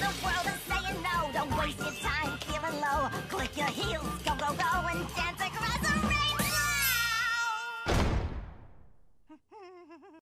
the world is saying no. Don't waste your time feeling low. Click your heels.